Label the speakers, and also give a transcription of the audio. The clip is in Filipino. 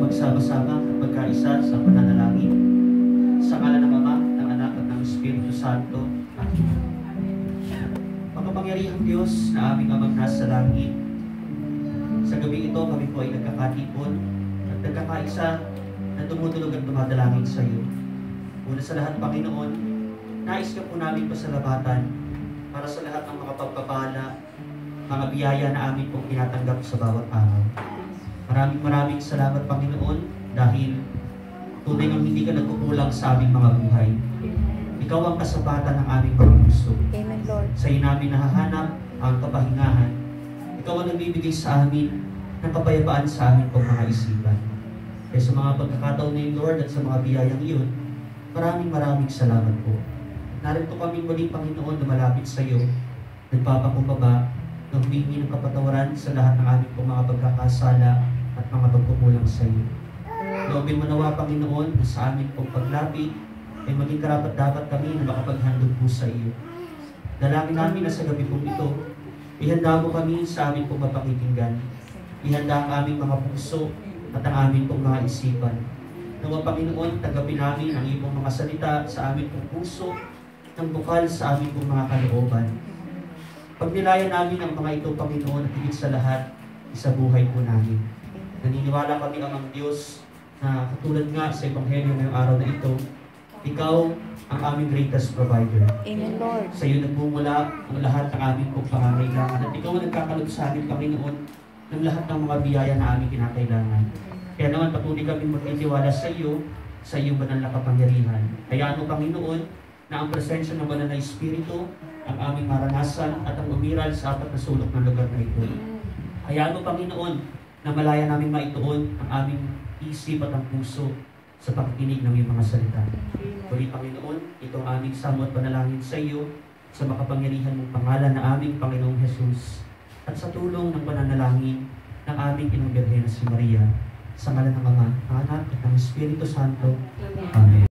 Speaker 1: magsama-sama at magkaisa sa pananalangin. Sa ngalan ng Ama, ng Anak at ng Espiritu Santo. Amen. Makapangyarihang Diyos na aming Amang nasa langit, sa gabi ito kami po ay nagkakatipon at nagkakaisa na tumutulog at dumadalangin sa iyo. Una sa lahat, Panginoon, nais ka po namin pasalamatan para sa lahat ng mga pagpapala, mga biyaya na amin pong tinatanggap sa bawat araw. Maraming salamat, Panginoon, dahil tunay ngang hindi ka nagkukulang sa aming mga buhay. Ikaw ang kasabatan ng aming mga puso.
Speaker 2: Amen, Lord.
Speaker 1: Sa iyo namin nahahanap ang kapahingahan. Ikaw ang nagbibigay sa amin ng kapayapaan sa aming pong mga isipan. Kaya sa mga pagkakataon na yun, Lord, at sa mga biyayang iyon, maraming salamat po. Narito kami muli, Panginoon, na malapit sa iyo, nagpapakumbaba, na humingi ng kapatawaran sa lahat ng aming pong mga pagkakasala at mga pagkukulang sa iyo. Loobin mo nawa, Panginoon, na sa amin pong paglapit ay maging karapat-dapat kami na makapaghandog po sa iyo. Dalangin namin na sa gabi pong ito, ihanda mo kami sa amin pong mapakikinggan. Ihanda ang aming mga puso at ang aming pong mga isipan. Nawa, Panginoon, tagapin namin ang iyong mga salita sa aming pong puso ng bukal sa aming pong mga kalooban. Pagnilayan namin ang mga ito, Panginoon, at higit sa lahat, sa buhay po namin. Naniniwala kami ang Diyos na katulad nga sa Ebanghelyo ngayong araw na ito, ikaw ang aming greatest provider.
Speaker 2: Amen, Lord.
Speaker 1: Sa iyo nagmumula ang lahat ng aming pong pangangailangan at ikaw ang nagkakalog sa amin, Panginoon, ng lahat ng mga biyaya na aming kinakailangan. Kaya naman patuloy kami magtitiwala sa iyong banal na kapangyarihan. Hayaan mo, Panginoon, na ang presensya ng banal na Espiritu ang aming maranasan at ang umiral sa apat na sulok ng lugar na ito. Hayaan mo, Panginoon, na malaya namin maituon ang aming isip at ang puso sa pakikinig ng iyong mga salita. Muli, Panginoon, itong aming samot panalangin sa iyo sa makapangyarihan mong pangalan na aming Panginoong Jesus at sa tulong ng pananalangin ng aming Inong Birhen na si Maria, sa ngalan ng Ama, ng Anak at ng Espiritu Santo. Amen.